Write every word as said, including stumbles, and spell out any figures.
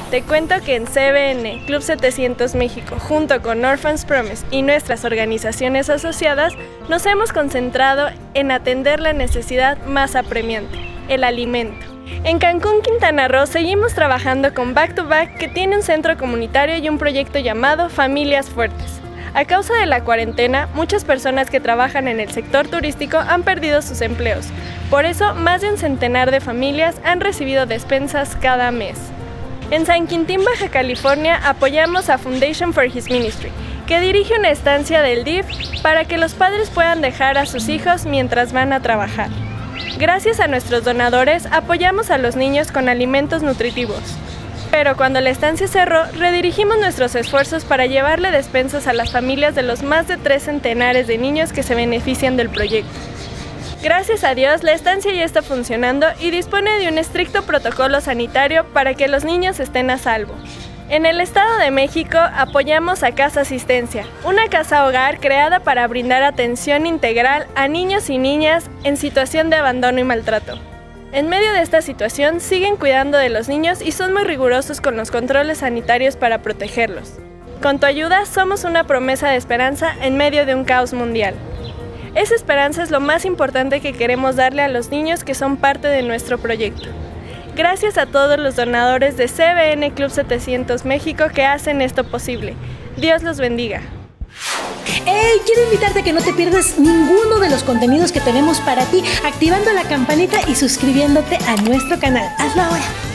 Te cuento que en C B N Club setecientos México, junto con Orphans Promise y nuestras organizaciones asociadas, nos hemos concentrado en atender la necesidad más apremiante, el alimento. En Cancún, Quintana Roo, seguimos trabajando con Back to Back, que tiene un centro comunitario y un proyecto llamado Familias Fuertes. A causa de la cuarentena, muchas personas que trabajan en el sector turístico han perdido sus empleos. Por eso, más de un centenar de familias han recibido despensas cada mes. En San Quintín, Baja California, apoyamos a Foundation for His Ministry, que dirige una estancia del D I F para que los padres puedan dejar a sus hijos mientras van a trabajar. Gracias a nuestros donadores, apoyamos a los niños con alimentos nutritivos. Pero cuando la estancia cerró, redirigimos nuestros esfuerzos para llevarle despensas a las familias de los más de tres centenares de niños que se benefician del proyecto. Gracias a Dios, la estancia ya está funcionando y dispone de un estricto protocolo sanitario para que los niños estén a salvo. En el Estado de México apoyamos a Casa Asistencia, una casa hogar creada para brindar atención integral a niños y niñas en situación de abandono y maltrato. En medio de esta situación siguen cuidando de los niños y son muy rigurosos con los controles sanitarios para protegerlos. Con tu ayuda somos una promesa de esperanza en medio de un caos mundial. Esa esperanza es lo más importante que queremos darle a los niños que son parte de nuestro proyecto. Gracias a todos los donadores de C B N Club setecientos México que hacen esto posible. Dios los bendiga. ¡Hey! Quiero invitarte a que no te pierdas ninguno de los contenidos que tenemos para ti, activando la campanita y suscribiéndote a nuestro canal. ¡Hazlo ahora!